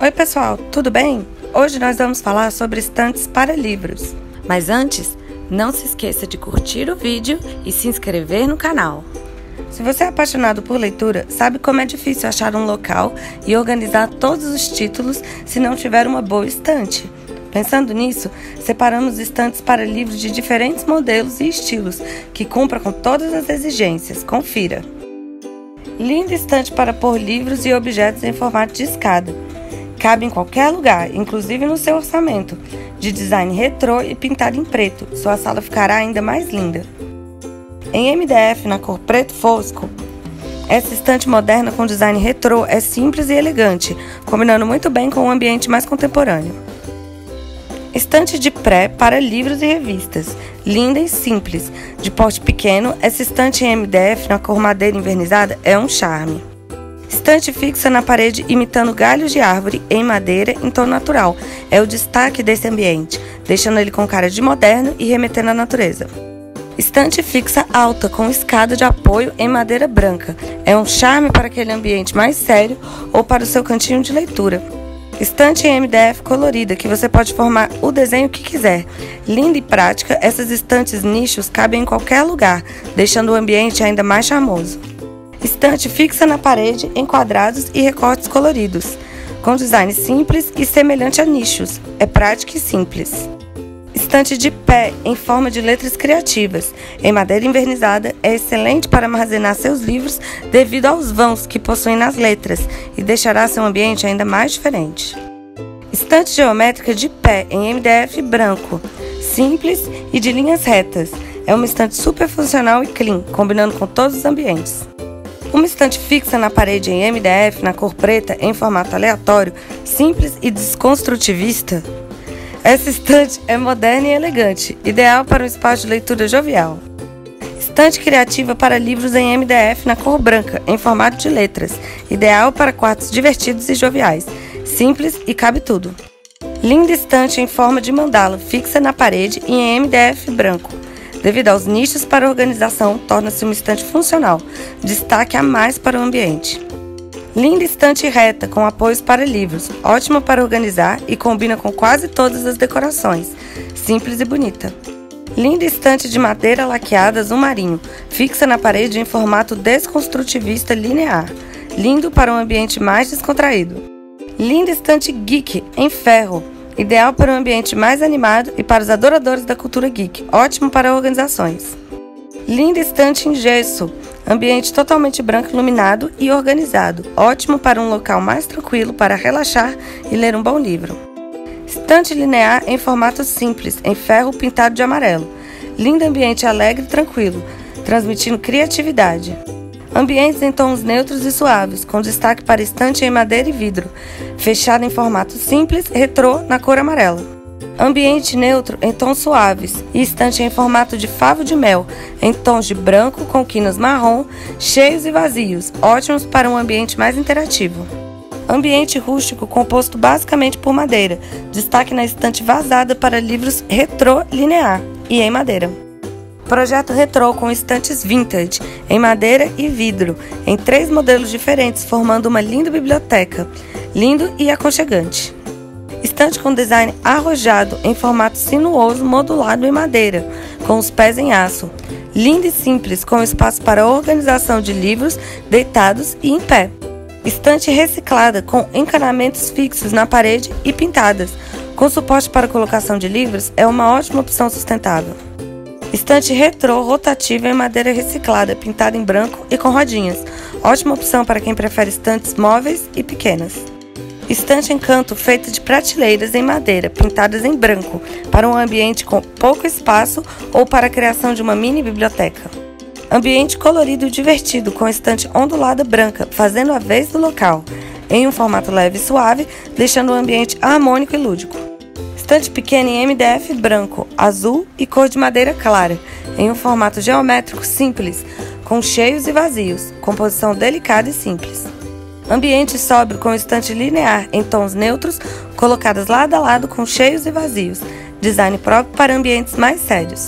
Oi pessoal, tudo bem? Hoje nós vamos falar sobre estantes para livros. Mas antes, não se esqueça de curtir o vídeo e se inscrever no canal. Se você é apaixonado por leitura, sabe como é difícil achar um local e organizar todos os títulos se não tiver uma boa estante. Pensando nisso, separamos estantes para livros de diferentes modelos e estilos, que cumpram com todas as exigências. Confira! Linda estante para pôr livros e objetos em formato de escada. Cabe em qualquer lugar, inclusive no seu orçamento. De design retrô e pintado em preto, sua sala ficará ainda mais linda. Em MDF na cor preto fosco, essa estante moderna com design retrô é simples e elegante, combinando muito bem com um ambiente mais contemporâneo. Estante de pré para livros e revistas, linda e simples. De porte pequeno, essa estante em MDF na cor madeira envernizada é um charme. Estante fixa na parede imitando galhos de árvore em madeira em tom natural. É o destaque desse ambiente, deixando ele com cara de moderno e remetendo à natureza. Estante fixa alta com escada de apoio em madeira branca. É um charme para aquele ambiente mais sério ou para o seu cantinho de leitura. Estante em MDF colorida, que você pode formar o desenho que quiser. Linda e prática, essas estantes nichos cabem em qualquer lugar, deixando o ambiente ainda mais charmoso. Estante fixa na parede em quadrados e recortes coloridos, com design simples e semelhante a nichos. É prático e simples. Estante de pé em forma de letras criativas, em madeira envernizada, é excelente para armazenar seus livros devido aos vãos que possuem nas letras e deixará seu ambiente ainda mais diferente. Estante geométrica de pé em MDF branco, simples e de linhas retas. É uma estante super funcional e clean, combinando com todos os ambientes. Uma estante fixa na parede em MDF na cor preta em formato aleatório, simples e desconstrutivista. Essa estante é moderna e elegante, ideal para um espaço de leitura jovial. Estante criativa para livros em MDF na cor branca, em formato de letras, ideal para quartos divertidos e joviais, simples e cabe tudo. Linda estante em forma de mandala, fixa na parede e em MDF branco. Devido aos nichos para organização, torna-se uma estante funcional, destaque a mais para o ambiente. Linda estante reta com apoios para livros, ótima para organizar e combina com quase todas as decorações, simples e bonita. Linda estante de madeira laqueada azul marinho, fixa na parede em formato desconstrutivista linear, lindo para um ambiente mais descontraído. Linda estante geek em ferro, ideal para um ambiente mais animado e para os adoradores da cultura geek, ótimo para organizações. Linda estante em gesso, ambiente totalmente branco iluminado e organizado, ótimo para um local mais tranquilo para relaxar e ler um bom livro. Estante linear em formato simples, em ferro pintado de amarelo. Lindo ambiente alegre e tranquilo, transmitindo criatividade. Ambientes em tons neutros e suaves, com destaque para estante em madeira e vidro, fechado em formato simples, retrô, na cor amarela. Ambiente neutro em tons suaves e estante em formato de favo de mel, em tons de branco com quinas marrom, cheios e vazios, ótimos para um ambiente mais interativo. Ambiente rústico composto basicamente por madeira, destaque na estante vazada para livros retrô linear e em madeira. Projeto retrô com estantes vintage, em madeira e vidro, em 3 modelos diferentes, formando uma linda biblioteca, lindo e aconchegante. Estante com design arrojado em formato sinuoso modulado em madeira, com os pés em aço. Lindo e simples, com espaço para organização de livros deitados e em pé. Estante reciclada com encanamentos fixos na parede e pintadas. Com suporte para colocação de livros, é uma ótima opção sustentável. Estante retrô rotativa em madeira reciclada, pintada em branco e com rodinhas. Ótima opção para quem prefere estantes móveis e pequenas. Estante em canto feita de prateleiras em madeira, pintadas em branco, para um ambiente com pouco espaço ou para a criação de uma mini biblioteca. Ambiente colorido e divertido, com estante ondulada branca, fazendo a vez do local, em um formato leve e suave, deixando o ambiente harmônico e lúdico. Estante pequena em MDF branco, azul e cor de madeira clara, em um formato geométrico simples, com cheios e vazios, composição delicada e simples. Ambiente sóbrio com estante linear em tons neutros, colocadas lado a lado com cheios e vazios, design próprio para ambientes mais sérios.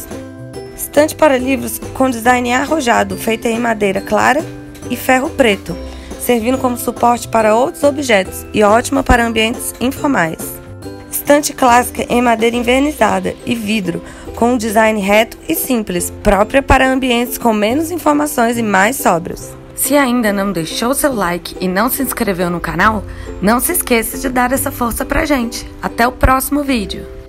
Estante para livros com design arrojado, feita em madeira clara e ferro preto, servindo como suporte para outros objetos e ótima para ambientes informais. Estante clássica em madeira envernizada e vidro, com um design reto e simples, própria para ambientes com menos informações e mais sóbrios. Se ainda não deixou seu like e não se inscreveu no canal, não se esqueça de dar essa força pra gente. Até o próximo vídeo!